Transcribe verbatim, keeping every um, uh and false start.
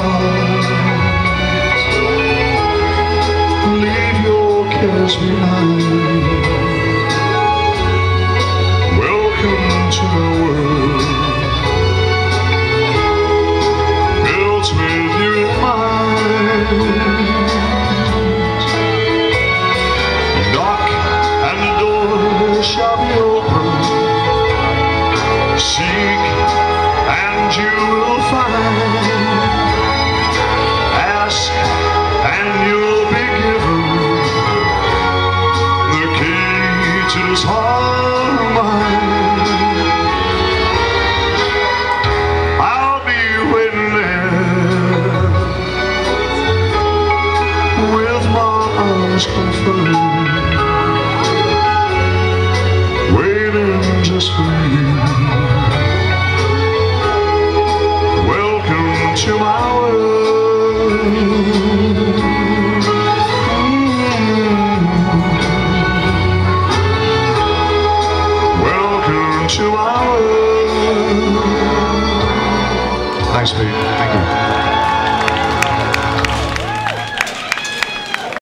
heart. Leave your cares behind. Welcome to the world, built with you in mind. Knock and the door shall be open. Seek and you will find. Ask and you'll be given the key to this heart of mine. I'll be waiting there with my arms confirmed, waiting just for you. Welcome to my world. Welcome to my world. Thanks, Pete. Thank you.